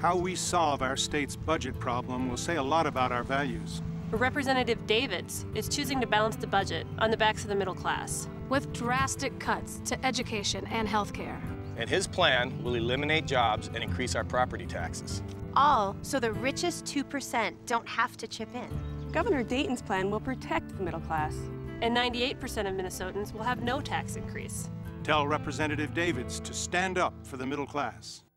How we solve our state's budget problem will say a lot about our values. Representative Davids is choosing to balance the budget on the backs of the middle class, with drastic cuts to education and health care. And his plan will eliminate jobs and increase our property taxes. All so the richest 2% don't have to chip in. Governor Dayton's plan will protect the middle class. and 98% of Minnesotans will have no tax increase. Tell Representative Davids to stand up for the middle class.